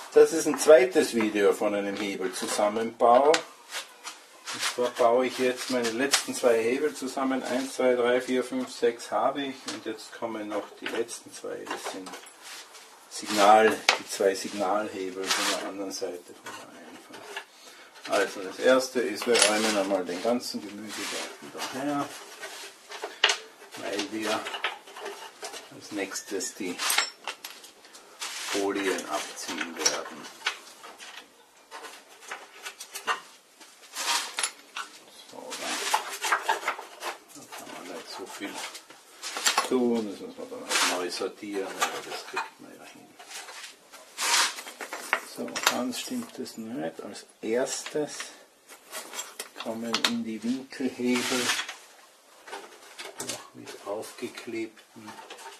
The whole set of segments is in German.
Das ist ein zweites Video von einem Hebelzusammenbau. Und zwar baue ich jetzt meine letzten zwei Hebel zusammen. 1, 2, 3, 4, 5, 6 habe ich. Und jetzt kommen noch die letzten zwei. Das sind die zwei Signalhebel von der anderen Seite von der Einfahrt. Also das erste ist, wir räumen einmal den ganzen Gemüseberg wieder her, weil wir als nächstes die Folien abziehen werden. So, da kann man nicht so viel tun, das muss man dann auch neu sortieren, aber das kriegt man ja hin. So, ganz stimmt das nicht. Als erstes kommen in die Winkelhebel noch mit aufgeklebtem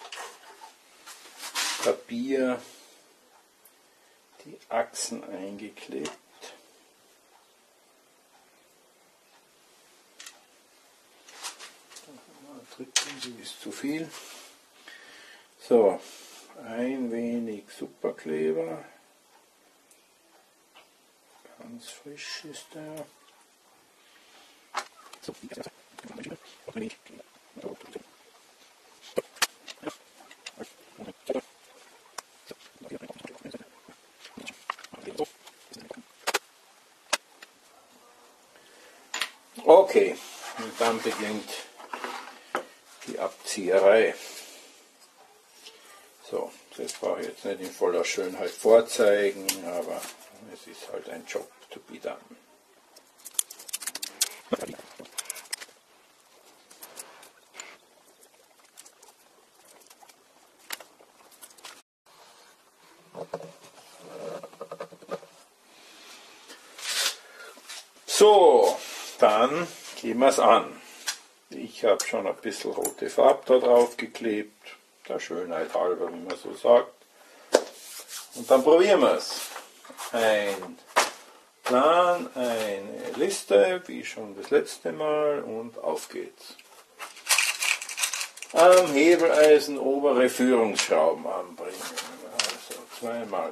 Papier die Achsen eingeklebt. Drücken, die ist zu viel. So, ein wenig Superkleber. Ganz frisch ist der. Okay, und dann beginnt die Abzieherei. So, das brauche ich jetzt nicht in voller Schönheit vorzeigen, aber es ist halt ein Job to be done. So, dann gehen wir es an. Ich habe schon ein bisschen rote Farbe da drauf geklebt, der Schönheit halber, wie man so sagt. Und dann probieren wir es. Ein Plan, eine Liste, wie schon das letzte Mal, und auf geht's. Am Hebeleisen obere Führungsschrauben anbringen. Also zweimal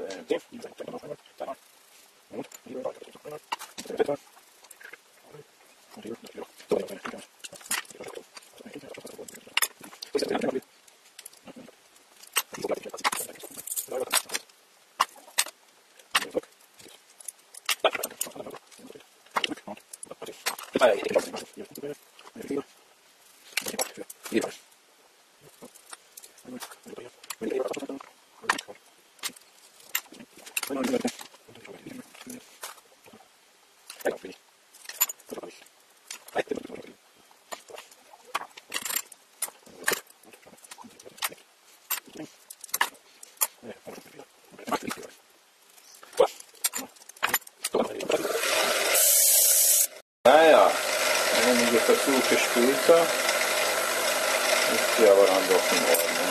Naja, einige Versuche später ist sie aber dann doch in Ordnung.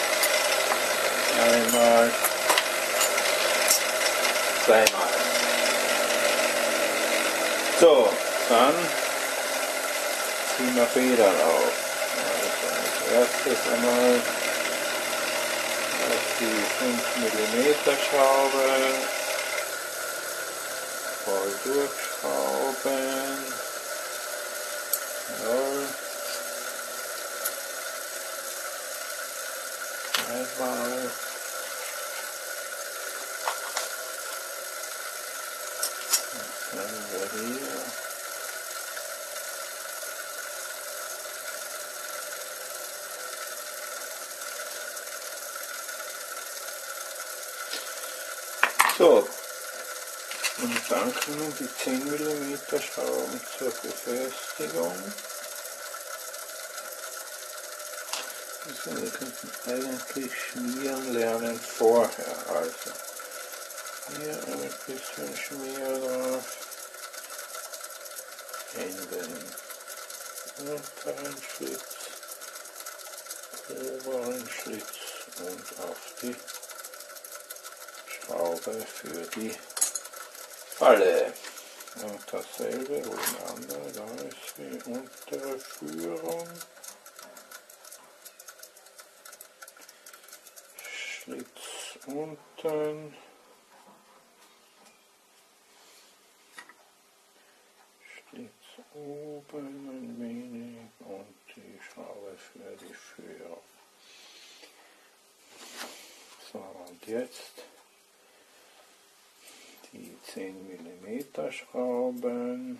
Einmal, zweimal. So, dann ziehen wir Federn auf. Also als erstes einmal auf die 5 mm Schraube voll durchschrauben. Jawohl. Einmal. Und dann wieder hier. So, und dann kommen die 10 mm Schrauben zur Befestigung. Also wir könnten eigentlich schmieren lernen vorher. Also hier ein bisschen Schmier drauf, in den unteren Schlitz, oberen Schlitz und auf die Schraube für die Falle. Und dasselbe, wo eine andere, da ist die untere Führung. Schlitz unten. jetzt die 10 mm Schrauben.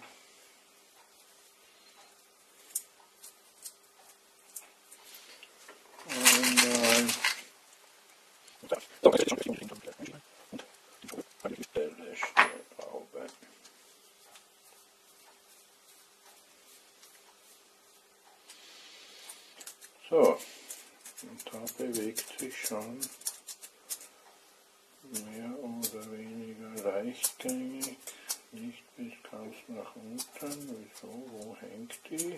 Einmal Schraube. So, und da bewegt sich schon mehr oder weniger leichtgängig, nicht bis ganz nach unten. Wieso? Wo hängt die?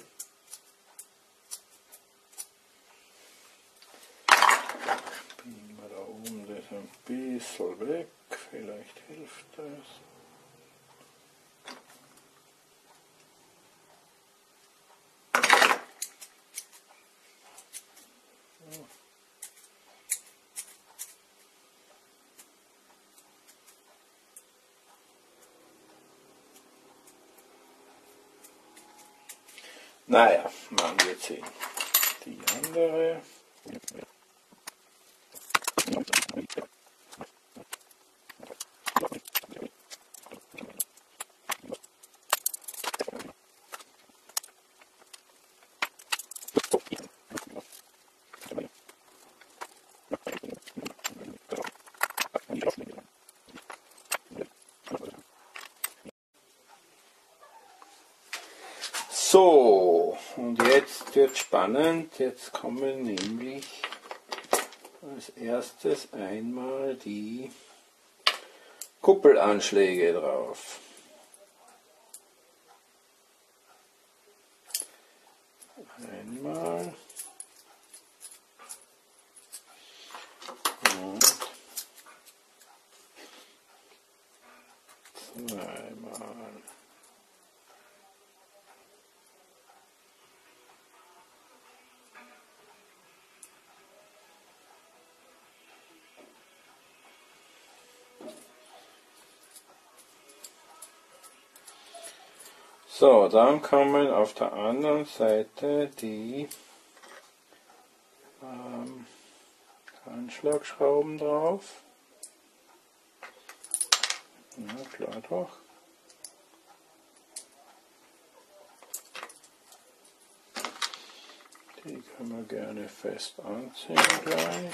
Biegen wir da oben das ein bisschen weg, vielleicht hilft das. Naja, machen wir 10. Die andere. So, und jetzt wird spannend, jetzt kommen nämlich als erstes einmal die Kuppelanschläge drauf. Einmal und zweimal. So, dann kommen auf der anderen Seite die Anschlagschrauben drauf. Ja, klar doch. Die können wir gerne fest anziehen gleich.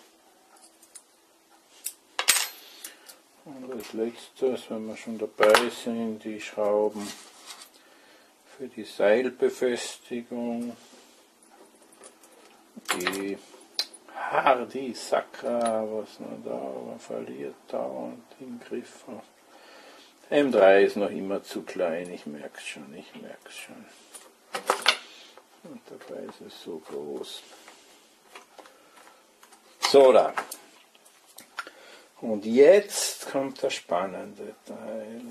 Und als letztes, wenn wir schon dabei sind, die Schrauben für die Seilbefestigung, die Hardy Sacra, was man da aber verliert dauernd im Griff. M3 ist noch immer zu klein, ich merke es schon, Und dabei ist es so groß. So, dann. Und jetzt kommt der spannende Teil.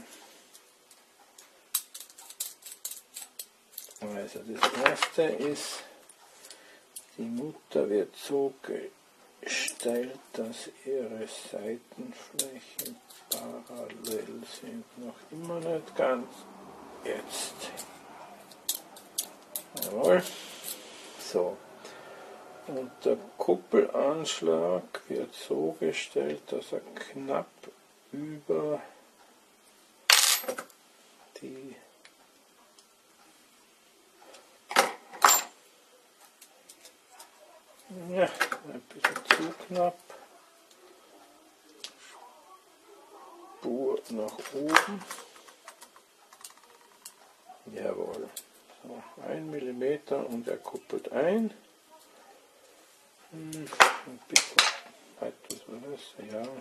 Also das erste ist, die Mutter wird so gestellt, dass ihre Seitenflächen parallel sind. Noch immer nicht ganz. Jetzt. Jawohl. So. Und der Kuppelanschlag wird so gestellt, dass er knapp über die ein bisschen zu knapp. Spur nach oben. Jawohl. So, 1 mm und er kuppelt ein. Ein bisschen weiter war das, ja.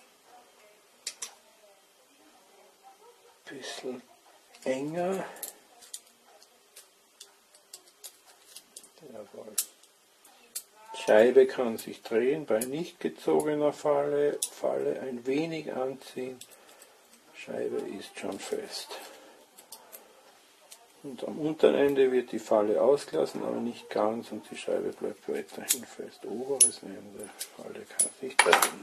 Ein bisschen enger. Jawohl. Scheibe kann sich drehen, bei nicht gezogener Falle ein wenig anziehen. Scheibe ist schon fest. Und am unteren Ende wird die Falle ausgelassen, aber nicht ganz und die Scheibe bleibt weiterhin fest. Oberes Ende, Falle kann sich drehen.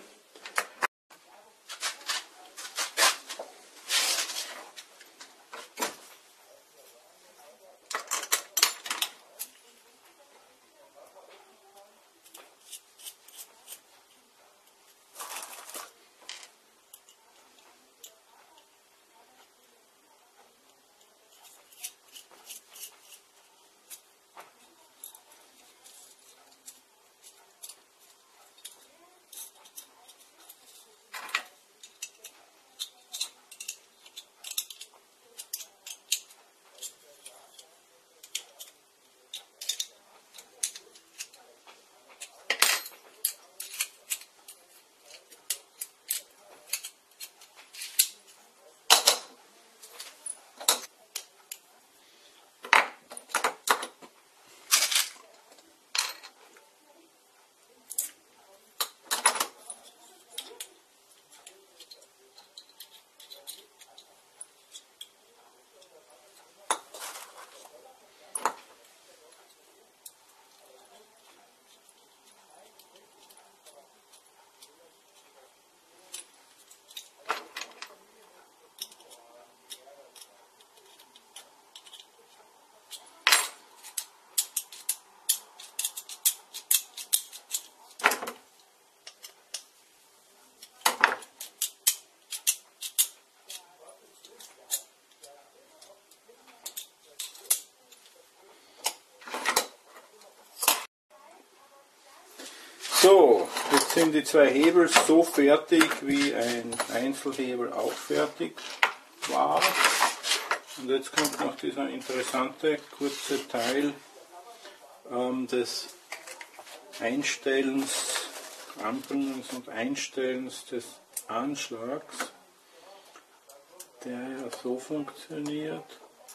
So, jetzt sind die zwei Hebel so fertig, wie ein Einzelhebel auch fertig war. Und jetzt kommt noch dieser interessante kurze Teil des Einstellens, Anbringens und Einstellens des Anschlags, der ja so funktioniert.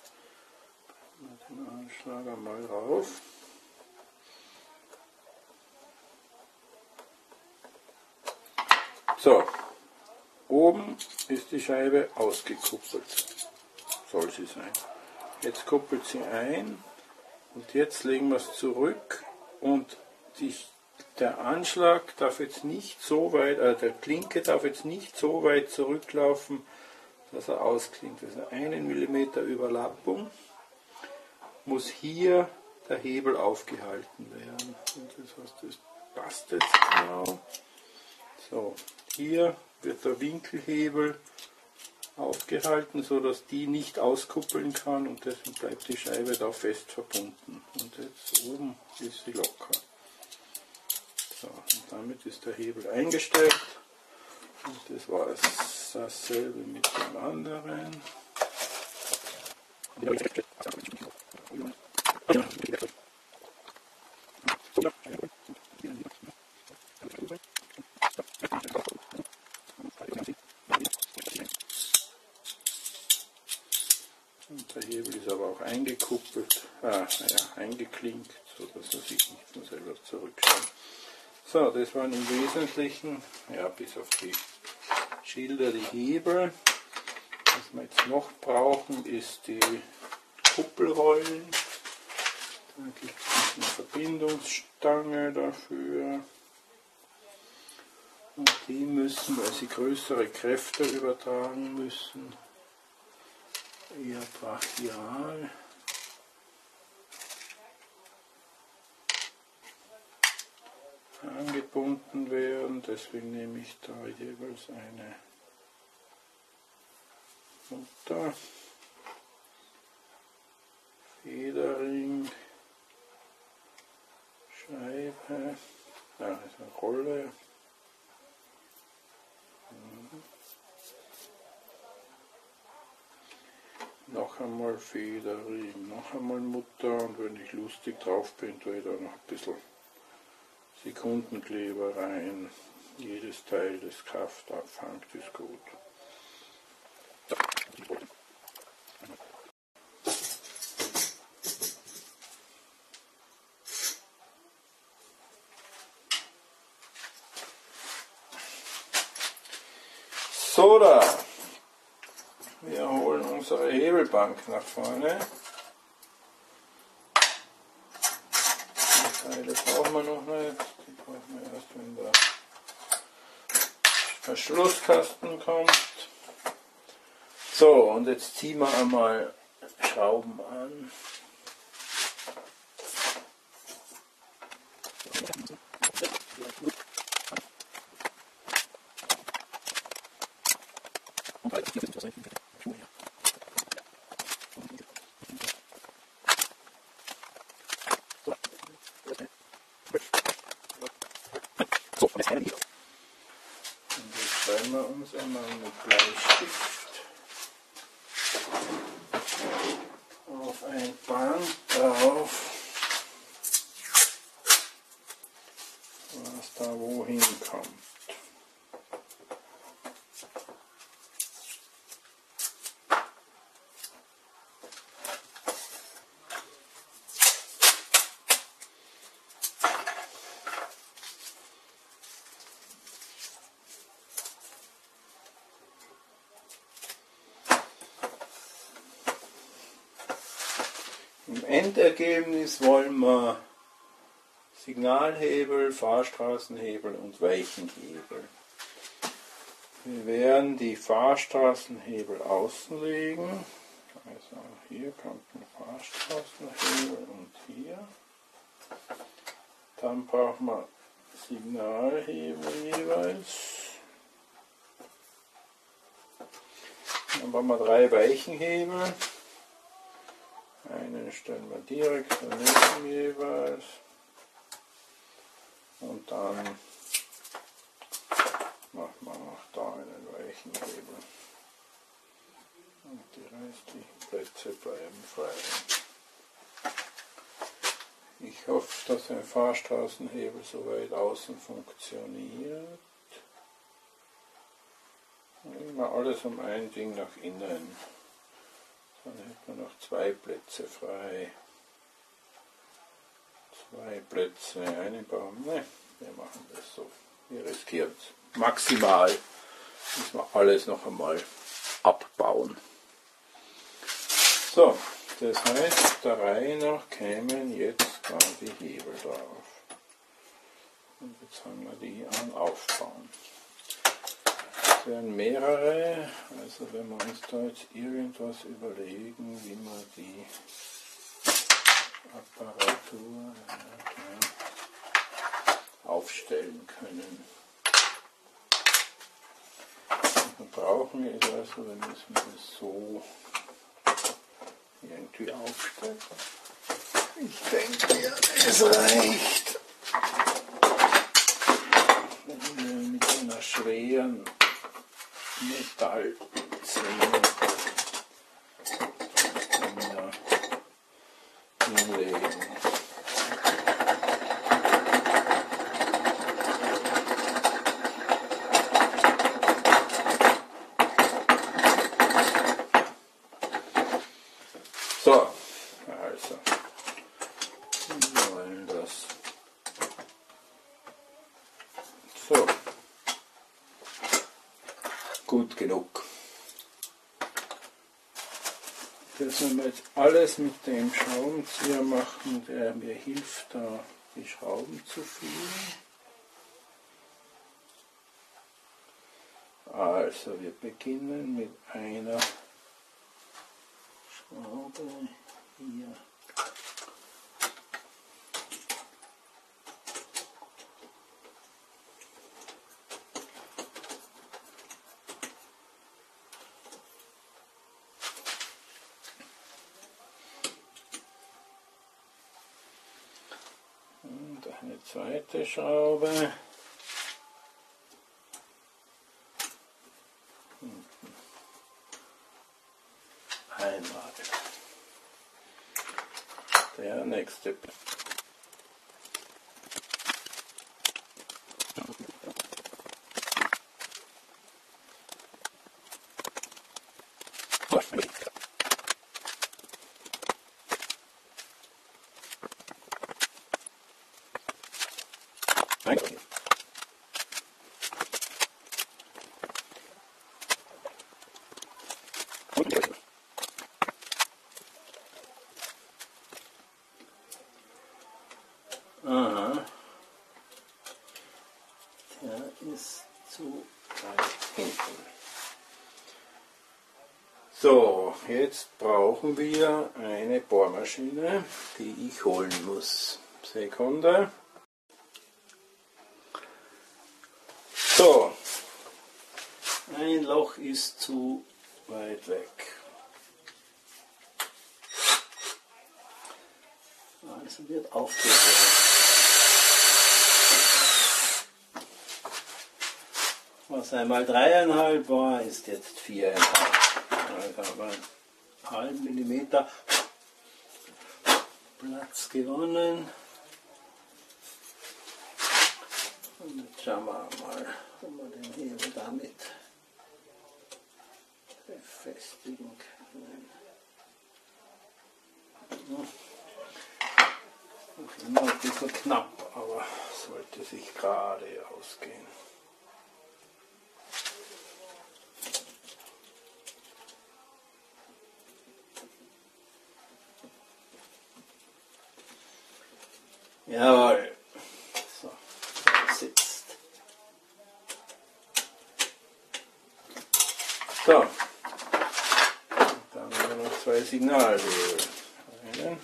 Den Anschlag einmal rauf. So, oben ist die Scheibe ausgekuppelt, soll sie sein. Jetzt kuppelt sie ein und jetzt legen wir es zurück und der Anschlag darf jetzt nicht so weit, der Klinke darf jetzt nicht so weit zurücklaufen, dass er ausklingt. Also 1 mm Überlappung muss hier der Hebel aufgehalten werden. Und das heißt, das passt jetzt genau. So, hier wird der Winkelhebel aufgehalten, sodass die nicht auskuppeln kann und deswegen bleibt die Scheibe da fest verbunden. Und jetzt oben ist sie locker. So, und damit ist der Hebel eingestellt. Und das war dasselbe mit dem anderen. Und der Hebel ist aber auch eingekuppelt, eingeklinkt, sodass er sich nicht mehr selber zurückstellt. So, das waren im Wesentlichen, ja, bis auf die Schilder, die Hebel. Was wir jetzt noch brauchen, ist die Kuppelrollen. Da gibt es eine Verbindungsstange dafür. Und die müssen, weil sie größere Kräfte übertragen müssen, eher brachial angebunden werden. Deswegen nehme ich da jeweils eine Mutter, Federring, Scheibe, also Rolle. Noch einmal Federring, noch einmal Mutter, und wenn ich lustig drauf bin, tue ich da noch ein bisschen Sekundenkleber rein. Jedes Teil, das Kraft abfängt, ist gut. So, da. Wir holen unsere Hebelbank nach vorne. Die Teile brauchen wir noch nicht. Die brauchen wir erst, wenn der Verschlusskasten kommt. So, und jetzt ziehen wir einmal Schrauben an. Und jetzt schreiben wir uns einmal mit Bleistift auf ein Band drauf, was da wohin kommt. Im Endergebnis wollen wir Signalhebel, Fahrstraßenhebel und Weichenhebel. Wir werden die Fahrstraßenhebel außen legen. Also hier kommt ein Fahrstraßenhebel und hier. Dann brauchen wir Signalhebel jeweils. Dann brauchen wir 3 Weichenhebel. Einen stellen wir direkt daneben jeweils. Und dann machen wir noch da einen weichen Hebel. Und die restlichen Plätze bleiben frei. Ich hoffe, dass ein Fahrstraßenhebel soweit außen funktioniert. Immer alles um ein Ding nach innen. Dann hätten wir noch 2 Plätze frei. 2 Plätze, einen Baum. Ne, wir machen das so. Wir riskieren es. Maximal müssen wir alles noch einmal abbauen. So, das heißt, der Reihe nach kämen jetzt da die Hebel drauf. Und jetzt haben wir die an Aufbauen. Es werden mehrere, also wenn wir uns da jetzt irgendwas überlegen, wie wir die Apparatur aufstellen können. Was wir brauchen ist also, wir müssen das so irgendwie aufstellen. Ich denke, es reicht, wenn wir mit einer schweren Metallzähne hinlegen. So, also, wir wollen das. So, gut genug. Das werden wir jetzt alles mit dem Schraubenzieher machen, der mir hilft, da die Schrauben zu führen. Also, wir beginnen mit einer Schraube hier. Und eine zweite Schraube. Einmal. Der nächste. Aha. Der ist zu weit hinten. So, jetzt brauchen wir eine Bohrmaschine, die ich holen muss. Sekunde. So, ein Loch ist zu weit weg. Also wird aufgebohrt. Was einmal 3,5 war, ist jetzt 4,5. Also haben wir einen halben Millimeter Platz gewonnen. Und jetzt schauen wir mal, ob wir den Hebel damit befestigen können. Immer ein bisschen knapp, aber sollte sich gerade ausgehen. Jawohl. So, sitzt. So. Dann haben wir noch 2 Signalhebel. Einen.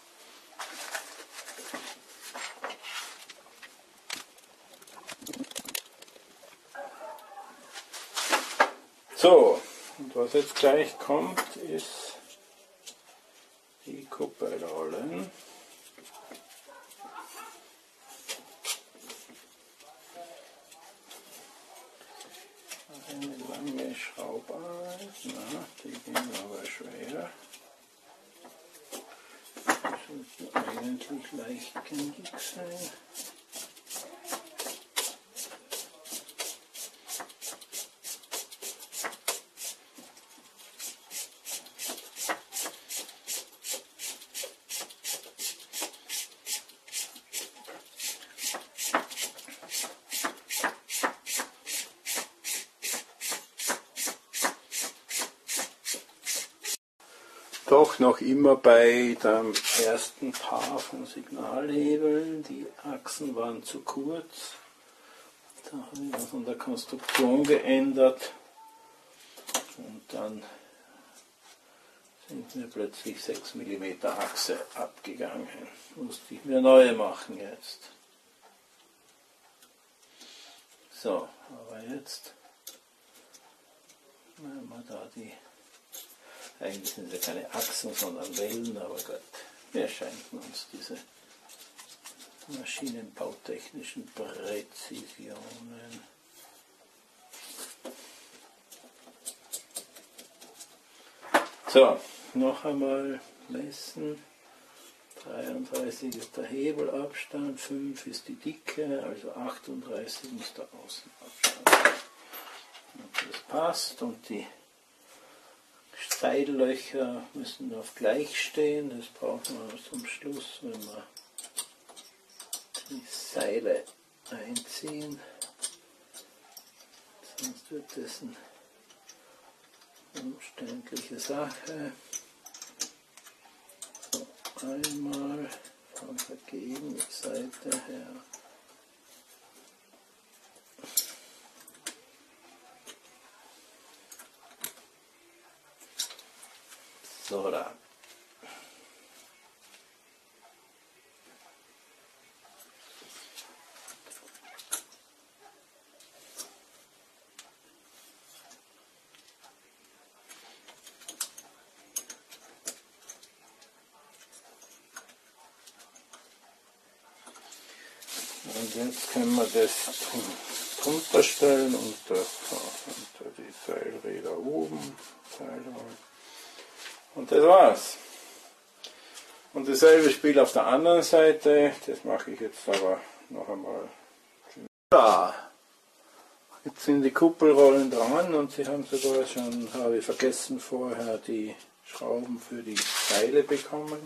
So, und was jetzt gleich kommt, ist die Kuppelrollen. eigentlich leichtgängig sein. Doch noch immer bei dem ersten Paar von Signalhebeln. Die Achsen waren zu kurz. Da habe ich was an der Konstruktion geändert. Und dann sind mir plötzlich 6 mm Achse abgegangen. Musste ich mir neue machen jetzt. So, aber jetzt nehmen wir da die. Eigentlich sind es ja keine Achsen, sondern Wellen, aber Gott, wir schenken uns diese maschinenbautechnischen Präzisionen. So, noch einmal messen. 33 ist der Hebelabstand, 5 ist die Dicke, also 38 ist der Außenabstand. Und das passt und die Seillöcher müssen auf gleich stehen, das brauchen wir zum Schluss, wenn wir die Seile einziehen, sonst wird das eine umständliche Sache. So, einmal von der Gegenseite her. So, da. Und jetzt können wir das drunter stellen und das unter die Seilräder oben. Und das war's. Und dasselbe Spiel auf der anderen Seite, das mache ich jetzt aber noch einmal. Da! Jetzt sind die Kuppelrollen dran und sie haben sogar schon, habe ich vergessen vorher, die Schrauben für die Seile bekommen.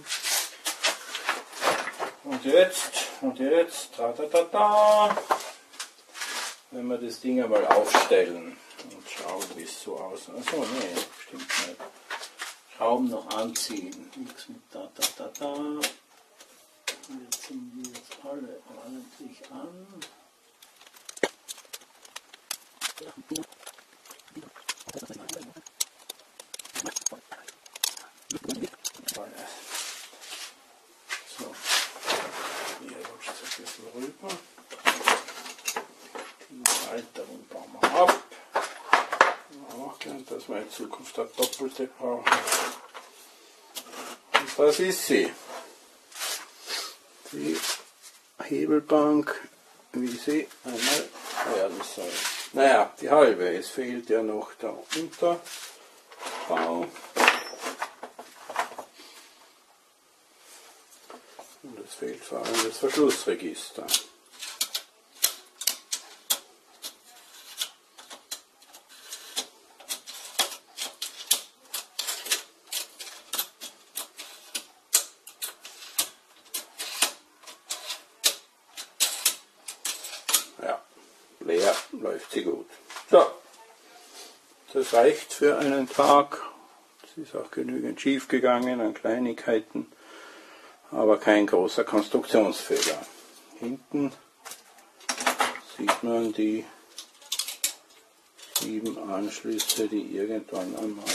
Und jetzt, ta-ta-ta-ta, wenn wir das Ding einmal aufstellen und schauen, wie es so aussieht. Achso, nee, stimmt nicht. Schrauben noch anziehen, nichts mit ta-ta-ta-ta. Jetzt ziehen wir jetzt alle ordentlich an. So, hier rutscht es ein bisschen rüber. Die Halterung bauen wir ab. Auch gern, dass wir in Zukunft eine doppelte brauchen. Und das ist sie. Die Hebelbank, wie sie einmal werden soll. Naja, die halbe. Es fehlt ja noch der Unterbau. Und es fehlt vor allem das Verschlussregister. Ja, leer läuft sie gut. So, das reicht für einen Tag. Es ist auch genügend schief gegangen an Kleinigkeiten, aber kein großer Konstruktionsfehler. Hinten sieht man die 7 Anschlüsse, die irgendwann einmal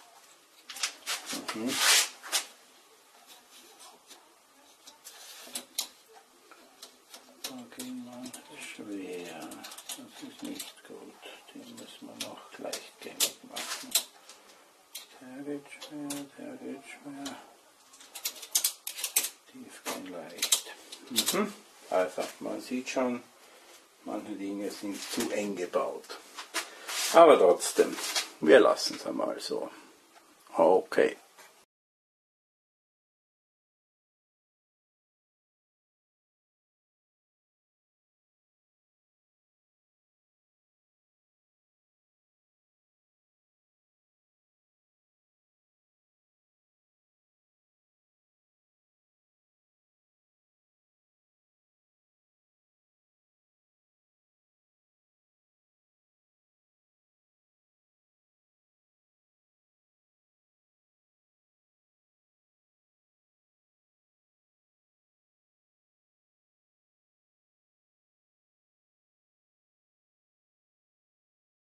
da ging man schwer. Das ist nicht gut. Den müssen wir noch gleichgängig machen. Der geht schwer. Tief gehen leicht. Also, man sieht schon, manche Dinge sind zu eng gebaut. Aber trotzdem, wir lassen es einmal so. Okay.